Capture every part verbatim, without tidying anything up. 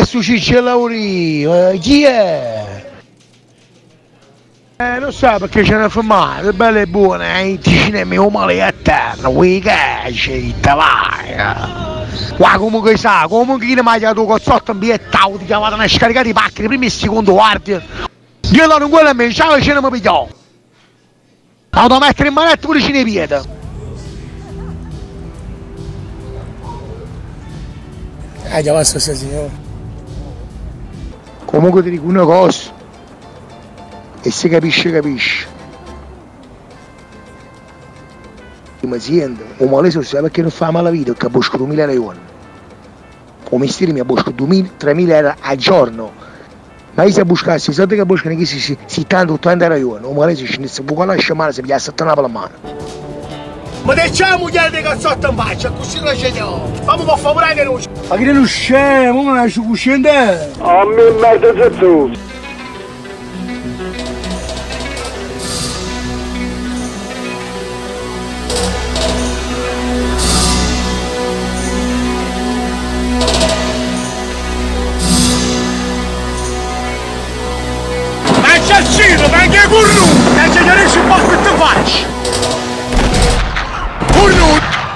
Adesso ci c'è Laurino, chi è? Eh, non so perché ce ne fa male, bella e buona, eh, ti cinema un male a terra, vuoi che vai. Qua comunque sa, comunque chi ne mangia tu cozzotto un bigliettato, ti chiamate a scaricare i pacchi, prima e secondo guardia. Io non quello a me, ciao, ce ne mi pigliò. La devo mettere in manetta pure ci ne piede. Eh, già basta sia signore. Comunque ti dico una cosa. E se capisce, capisce. Ma azienda, un male so perché non fa male la vita, che bosco duemila euro. O mestiere mi ha bosco duemila, tremila euro al giorno. Ma io se buscassi i soldi che boscano che si si si tanto ottanta euro, un male si scendesse un po' la scemana se pigliasse a la mano. Ma diciamo che di cazzotto in faccia, così la scegliamo. Fammi un favore che non c'è. Ma che non c'è, ma non c'è cuscente. A me merda c'è tu. Assassino, ma anche Curnu! E se gli riesci un po' che ti faccio! Curnu!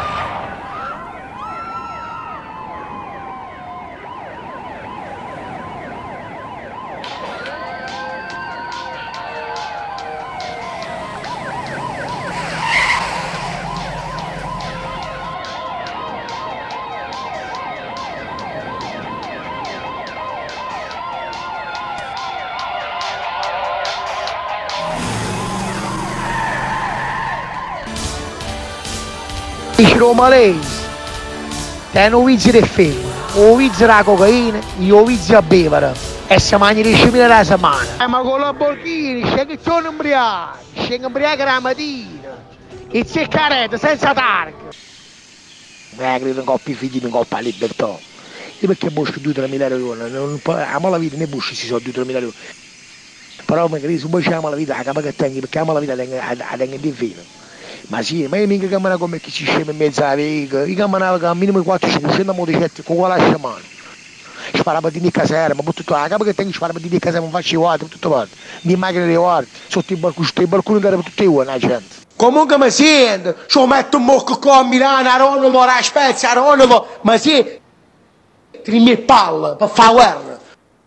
Dice Roma lei, te non vizi del femmina, o vizi la cocaina, io vizi a bevere e si mangia diecimila alla settimana. Eh, ma con la Borghini c'è che sono imbriaco, c'è imbriaco la mattina, e c'è caretta senza targa. Ma credo che ho più figli di coppa a libertà. Io perché busco due tre mila euro, non amo la vita, ne busco si sono due tre mila euro. Però mi credo, se poi amo la vita, la capa che tengo, perché amo la vita, la tengo di fino. Ma sì, ma io mica camminavo come chi ci scende in mezzo alla vega, io camminavo con minimo quattro cinquecento motociclette con quella mano. Sparava di caserma, ma tutto la capa che tengo sparava di caserma, non faccio guardi, tutto quanto. Di macchine di guardi, sotto i balconi, sotto i balconi per tutte le uova, la gente. Comunque mi sento, ci metto un mocco qua a Milano, a Ronolo, a Spezia, a Ronolo, ma sì, tri mie palle, per fare guerra.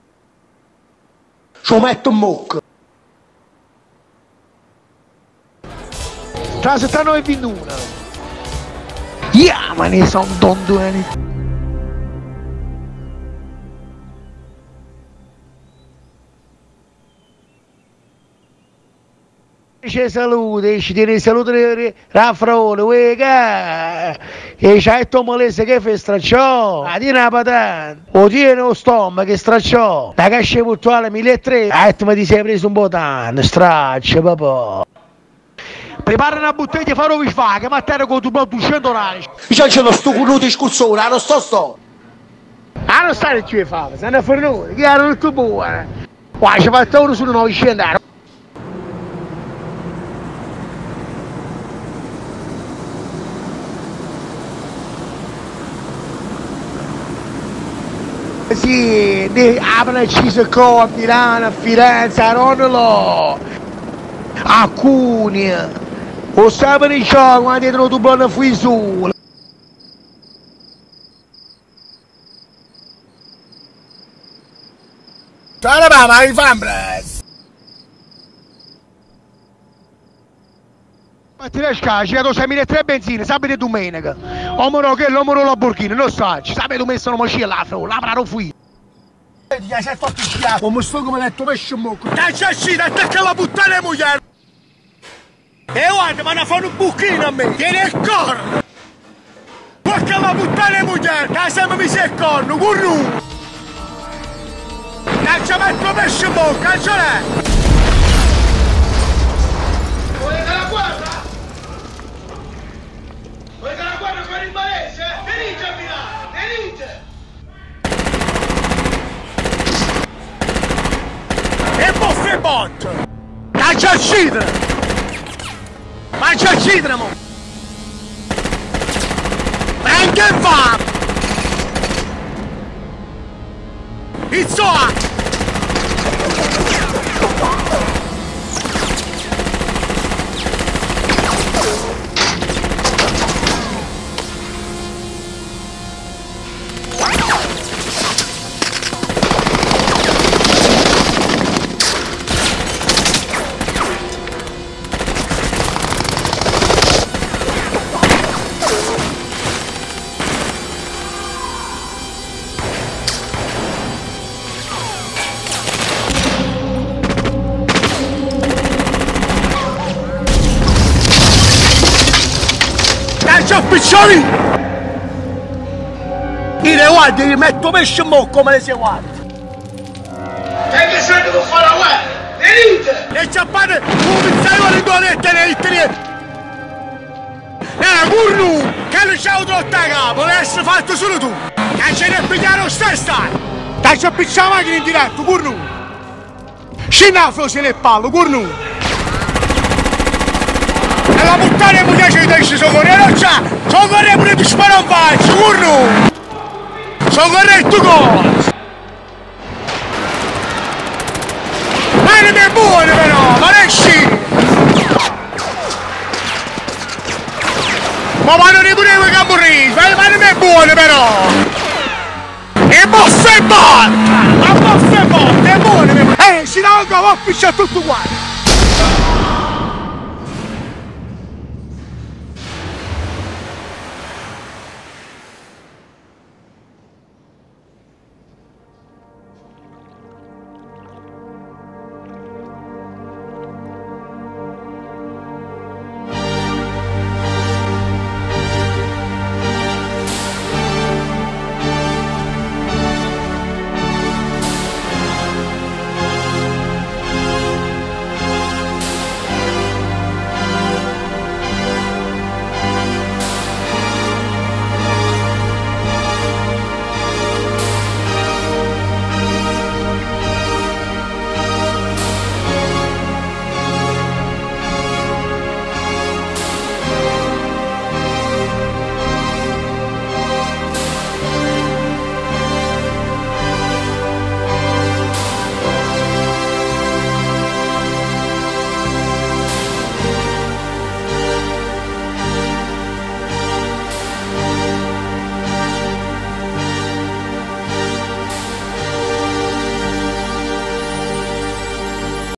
Ci metto un mocco. Tra settantanove e ventuno. Yeah, ma ne sono dondoni. C'è salute, ci tiene salute Raffrone, uega. E c'è il tomolese che fa stracciò. La tiene la patata. O tiene lo stomaco che stracciò. La cascia virtuale milletrecento. Ah, tu mi ti sei preso un po' tanto, straccia papà. Prepara una bottiglia farò vi fa, che ma terra con tu duecento rani. Io c'è lo sto culo di scursone, non sto sto. Ah, non stare qui a fare, se ne fermone, che era tutto buono. Qua ci fa ora sono novecento euro. Sì, aprono accise qua a Milano, a Firenze, a Ronolo, a Cuneo. O sapere di ciò, quando dietro tu buona fui su. Ciao mamma, mi fa un prezzo. Ma ti lascia, ci dato seimila benzine, sabato e domenica. Omoro che l'omoro la Borghini, non so, ci sabato messo una macchina là, la parò qui. Vedi, sei fatto schiaffo, come sto come detto pesce in bocca. Dai, c'è uscita, attacca la puttana moglie. E guarda, ma ne fanno un buchino a me! Tieni il corno! Porca la puttana moglie! Che sempre mi sei il corno, curru! Calcia metto pesce in bocca, calciolè! Volete la guerra? Volete la guerra con il malese? Venite a Milano! Venite! E boffe bot! Calcia il cidre! Mangia il citramo! Ma che fa? Izzoa! Ciao piccioni! Io guardi, gli metto pesce in bocca come le si guarda! Che che sai che non fa la guerra? Venite! E ciappate, come stai con le donette nelle itterie? Eh, curnu! Che non c'è avuto a capo, deve essere fatto solo tu! Che ce ne pigliare lo stesso stai! Dai, ci appiccia la macchina in diretto, curnu! Scendi a frosi nel pallo, curnu! E la puttana mi piace di esce soccorrere, non c'è! Soccorrere pure ti spara un faccio, curno! Soccorrere tu cosa! Ma non è buono però, ma non esci! Ma vanno ne pure quei camburri, ma non è buono però! E bossa e botta! Ma bossa e botta, è buono! Eh, si dà un cavo a pisciare tutto qua!